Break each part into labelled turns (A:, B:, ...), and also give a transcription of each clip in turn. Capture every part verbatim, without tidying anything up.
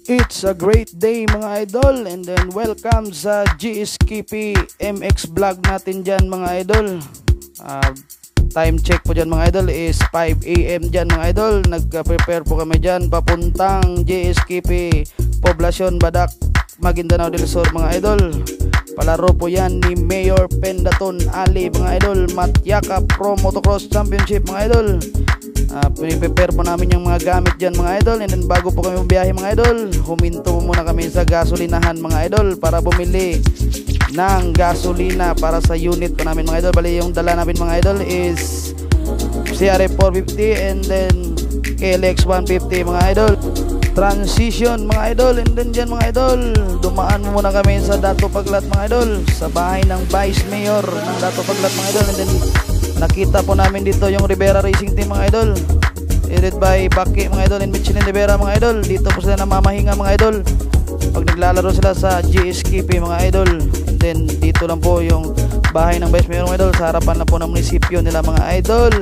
A: It's a great day mga idol, and then welcome sa G S K P M X vlog natin dyan mga idol. uh, Time check po dyan mga idol is five A M dyan mga idol. Nagka-prepare po kami dyan papuntang G S K P Poblacion Badak, Maguindanao del Sur mga idol. Palaro po yan ni Mayor Pendaton Ali mga idol, Matyaka Pro Motocross Championship mga idol. Uh, Prepare po namin yung mga gamit dyan mga idol. And then bago po kami bumiyahe mga idol, huminto muna kami sa gasolinahan mga idol para bumili ng gasolina para sa unit po namin mga idol. Bali yung dala namin mga idol is C R F four fifty and then K L X one fifty mga idol. Transition mga idol, and then dyan mga idol, dumaan muna kami sa Dato Paglat mga idol, sa bahay ng Vice Mayor ng Dato Paglat mga idol. And then nakita po namin dito yung Rivera Racing Team mga idol, headed by Baki mga idol and Michelin Rivera mga idol. Dito po sila namamahinga mga idol pag naglalaro sila sa G S K P mga idol. And then dito lang po yung bahay ng Vice Mayor mga idol, sa harapan na po ng munisipyo nila mga idol.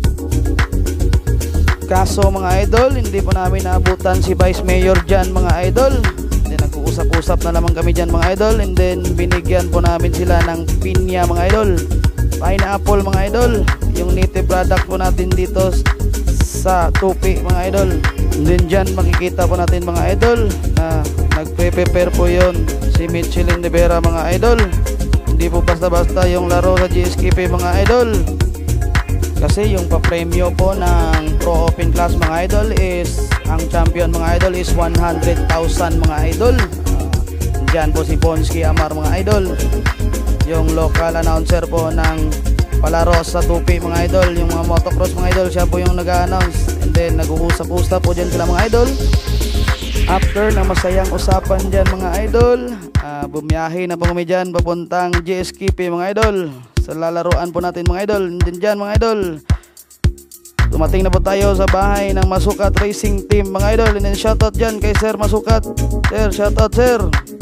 A: Kaso mga idol, hindi po namin naabutan si Vice Mayor dyan mga idol. And then nag-uusap-usap na naman kami dyan mga idol. And then binigyan po namin sila ng pinya mga idol, pineapple mga idol, yung native product po natin dito sa Tupi mga idol. And then dyan makikita po natin mga idol na nagpe-prepare po yon si Michelin Rivera mga idol. Hindi po basta-basta yung laro sa G S K P mga idol, kasi yung pa-premyo po ng Pro Open Class mga idol is, ang champion mga idol is one hundred thousand mga idol. uh, Dyan po si Bonsky Amar mga idol, yung local announcer po ng palaro sa Tupi mga idol, yung mga motocross mga idol, siya po yung nag-a-announce. And then nag-uusap-usap po dyan sila mga idol. After na masayang usapan dyan mga idol, uh, bumiyahe na po kami dyan papuntang G S K P mga idol, sa lalaruan po natin mga idol. And then dyan mga idol, dumating na po tayo sa bahay ng Masukat Racing Team mga idol. And then shoutout dyan kay Sir Masukat. Sir, shoutout sir.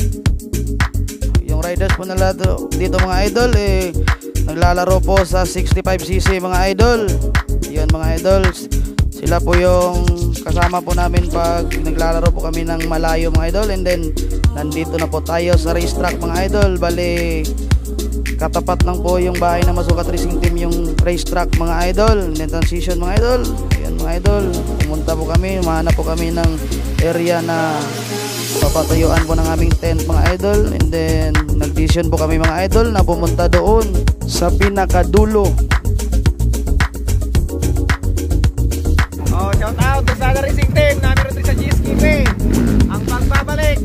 A: Yung riders po nila dito mga idol eh, naglalaro po sa sixty-five C C mga idol. Yun mga idol, sila po yung kasama po namin pag naglalaro po kami ng malayo mga idol. And then nandito na po tayo sa racetrack mga idol. Bali katapat lang po yung bahay ng Masukat Racing Team yung racetrack mga idol. And then transition mga idol, yun mga idol, pumunta po kami, mahanap po kami ng area na papatayuan po ng aming tent mga idol. And then nag-decision po kami mga idol na pumunta doon sa pinakadulo.
B: Oh, shout out to Saga Racing Team na meron sa G S K P. Ang pagbabalik.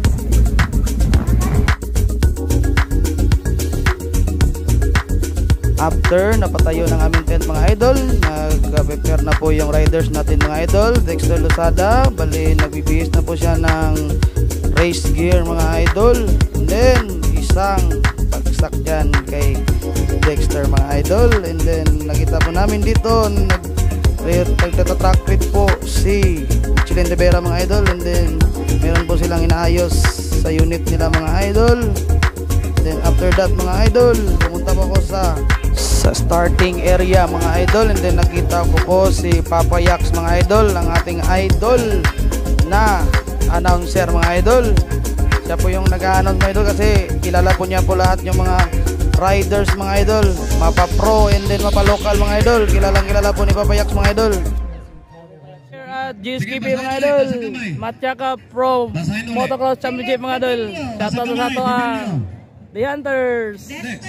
A: After napatayo ng aming tent mga idol, nag-prepare na po yung riders natin mga idol. Dexter Losada, bali nagbibihis na po siya ng race gear mga idol. And then isang pagsak dyan kay Dexter mga idol. And then nakita po namin dito nag nagtatatrack fit po si Michelin Rivera mga idol. And then meron po silang inaayos sa unit nila mga idol. And then after that mga idol, pumunta po ako sa sa starting area mga idol. And then nakita ko po si Papa Yax mga idol, ang ating idol na announcer mga idol. Siya po yung nag-a-announce mga idol, kasi kilala po niya po lahat yung mga riders mga idol, mapa pro and then mapa local mga idol. Kilalang kilala po ni Papa Yax mga idol. Here at G S K P mga idol, Matyaka Pro Motocross Championship mga idol. Shoutout sa ato ang The Hunters.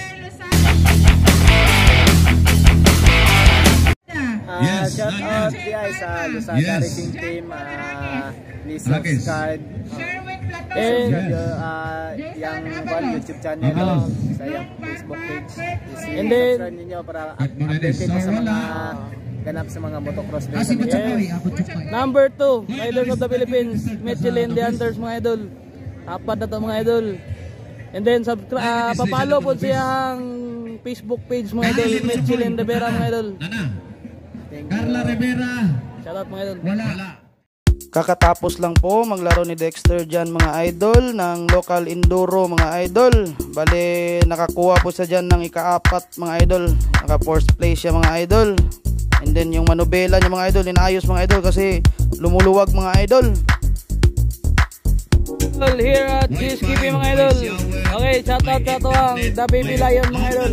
B: Uh, yes, shout out uh, yes. sa Losada yes. Racing Team, uh, please subscribe uh, and uh, yung one YouTube channel, uh -huh. sa yung Facebook page. And then subscribe niyo para updated sa mga ganap sa mga motocross racing. Yes.
A: Number two, Riders of the Philippines, Michelin The Hunters mga idol. Apat na to mga idol. And then subscribe, uh, papalo po siyang Facebook page mga idol, Michelin Rivera mga idol.
C: Carla Rivera.
A: Shoutout mga idol.
C: Wala.
A: Kakatapos lang po maglaro ni Dexter dyan mga idol ng local enduro mga idol. Bale nakakuha po siya dyan ng ikaapat mga idol. Naka fourth place siya mga idol. And then yung manubela niya mga idol, inaayos mga idol kasi lumuluwag mga idol. idol here at G S K P mga idol. Okay, shout out sa to ang The Baby Lion mga idol.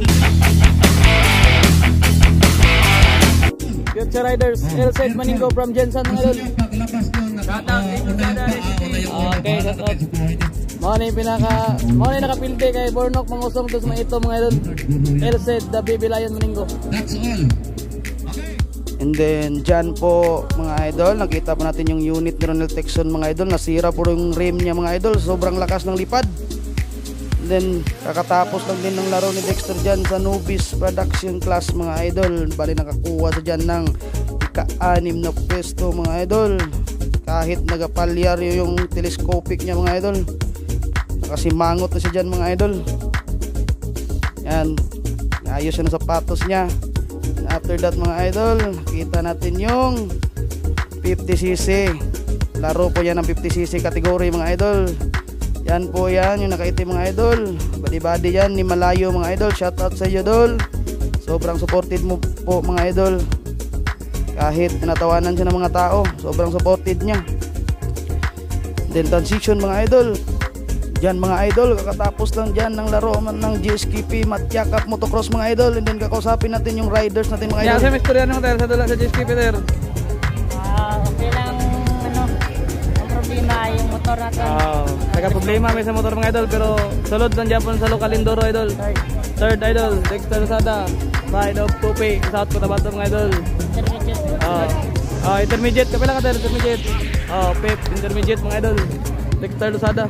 A: Future Riders, Elside Maningo from Jensen mga idol.
B: Shout out dito sa
A: Okay, shout out. Mga na yung pinaka, mga na yung nakapilde kay Bornok mangusong dos mga ito mga idol. Elside The Baby Lion Maningo.
C: That's all.
A: And then dyan po mga idol, nakita po natin yung unit ni Ronel Texon mga idol. Nasira po yung rim niya mga idol, sobrang lakas ng lipad. And then kakatapos lang din ng laro ni Dexter dyan sa Nubis Production Class mga idol. Bali nakakuha sa dyan ng ika-anim na pwesto mga idol. Kahit nagapalyar yung telescopic niya mga idol, nakasimangot na siya dyan mga idol. Yan, ayos siya ng sapatos niya. After that mga idol, kita natin yung fifty c c. Laro po yan ng fifty c c category mga idol. Yan po yan, yung nakaitim mga idol. Body-body yan ni Malayo mga idol. Shoutout sa iyo idol. Sobrang supported mo po mga idol. Kahit tinatawanan siya ng mga tao, sobrang supported niya. Then transition mga idol. Diyan mga idol, kakatapos lang dyan ng laro man ng G S K P Matyakat Motocross mga idol. And then kakausapin natin yung riders natin mga idol.
D: Yeah, sa istorya naman tayo sa dula sa G S K P there.
E: Ah, okay lang ano, ang problema yung motor natin.
D: Ah, nagka-problema may sa motor mga idol pero sulod lang Japon sa local Indoro idol.
E: Third,
D: Third idol, Dexter Lozada, Pride of Tupi, South Cotabato mga idol.
E: intermediate.
D: Ah, ah intermediate, kapila ka tayo intermediate. Ah, Pep, intermediate mga idol. Dexter Lozada.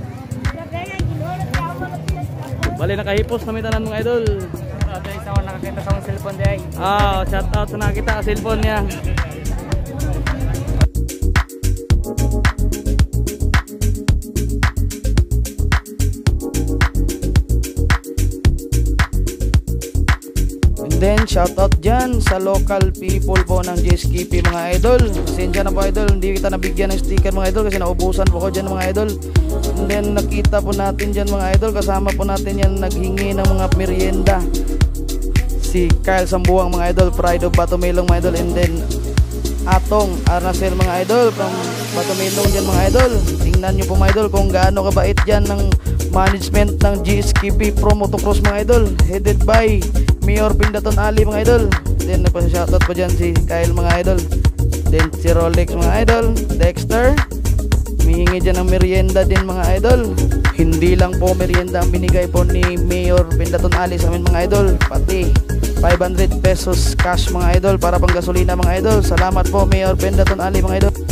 D: Bali nakahipos kami tanan mga idol.
E: Ah, dahil sa mga nakakita sa mga cellphone day.
D: Ah, shout out sa nakita ka cellphone niya.
A: And then shoutout dyan sa local people po ng G S K P mga idol. Pasensya na po idol, hindi kita nabigyan ng sticker mga idol kasi naubusan po ko dyan mga idol. And then nakita po natin dyan mga idol, kasama po natin yan naghingi ng mga merienda, si Kyle Sambuang mga idol, Pride of Batomelong mga idol. And then Atong Arnacel mga idol from Batomelong dyan mga idol. Tingnan nyo po mga idol kung gaano kabait dyan ng management ng G S K P Pro Motocross mga idol, headed by Mayor Pindaton Ali mga idol. Then nagpa-shoutout po dyan si Kyle mga idol. Then si Rolex mga idol, Dexter humihingi dyan ng merienda din mga idol. Hindi lang po merienda ang binigay po ni Mayor Pindaton Ali sa amin mga idol, pati five hundred pesos cash mga idol para pang gasolina mga idol. Salamat po Mayor Pindaton Ali mga idol.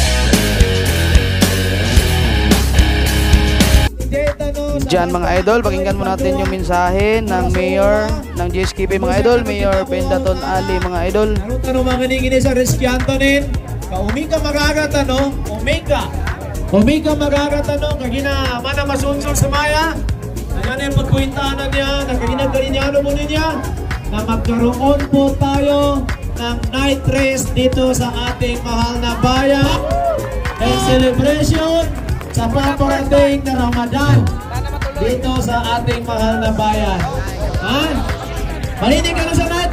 A: Diyan mga idol, pakinggan mo natin yung mensahe ng Mayor ng G S K P mga idol, Mayor Pindaton Ali mga idol.
F: Ano tanong mga ningini sa Rizky Antonin? Kaumi ka magagatano, umika. Umika magagatano, kagina mana masunsol sa maya. Ayan yung pagkuintanan niya, nakaginagkalinyano mo niya, na magkaroon po tayo ng night race dito sa ating mahal na bayan. And celebration sa paparating na Ramadan dito sa ating mahal na bayan. Ha? Marinig ka na sa nat?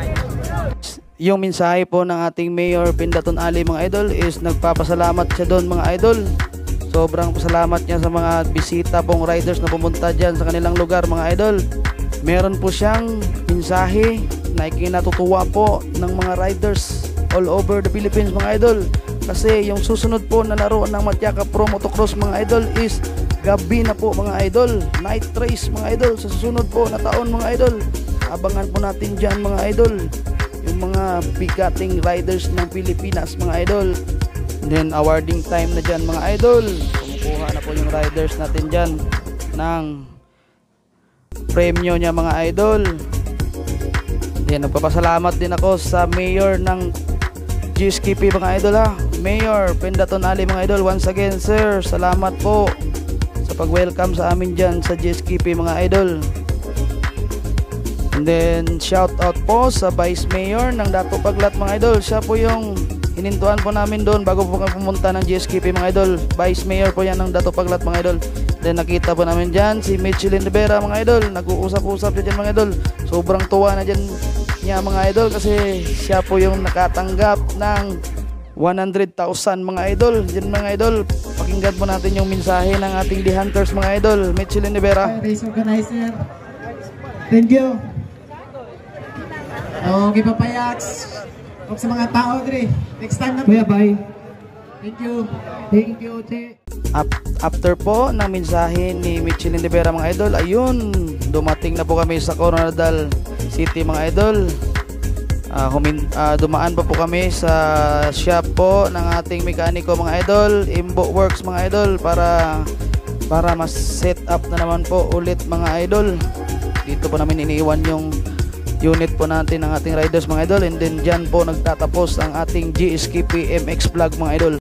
A: Yung mensahe po ng ating Mayor Pindaton Ali mga idol is nagpapasalamat siya doon mga idol. Sobrang pasalamat niya sa mga bisita pong riders na pumunta dyan sa kanilang lugar mga idol. Meron po siyang mensahe na ikinatutuwa po ng mga riders all over the Philippines mga idol. Kasi yung susunod po na laro ng Matyakat Pro Motocross mga idol is gabi na po mga idol. Night race mga idol sa susunod po na taon mga idol. Abangan po natin dyan mga idol yung mga bigating riders ng Pilipinas mga idol. And then awarding time na dyan mga idol. Kumukuha na po yung riders natin dyan ng premyo niya mga idol. Then nagpapasalamat din ako sa Mayor ng G S K P mga idol ha, Mayor Pindaton Ali mga idol. Once again sir, salamat po sa pag-welcome sa amin dyan sa G S K P mga idol. And then shout out po sa Vice Mayor ng Dato Paglat mga idol. Siya po yung hinintuan po namin doon bago po kami pumunta ng G S K P mga idol. Vice Mayor po yan ng Dato Paglat mga idol. Then nakita po namin dyan si Michelin Rivera mga idol. Nag-uusap-usap dyan mga idol. Sobrang tuwa na dyan niya mga idol kasi siya po yung nakatanggap ng one hundred thousand mga idol. Dyan mga idol, pakinggan po natin yung mensahe ng ating The Hunters mga idol. Michelin Rivera.
F: Race organizer. Thank you. Okay, papayats. Huwag sa mga tao, Dre. Next time na. Kuya, bye. Thank you. Thank you, Che.
A: After po ng mensahe ni Michelin Rivera mga idol, ayun, dumating na po kami sa Coronadal City mga idol. Uh, humin, uh, dumaan pa po kami sa shop po ng ating mekaniko mga idol, Imbo Works mga idol, para para mas set up na naman po ulit mga idol. Dito po namin iniiwan yung unit po natin ng ating riders mga idol, and then dyan po nagtatapos ang ating G S K P M X vlog mga idol.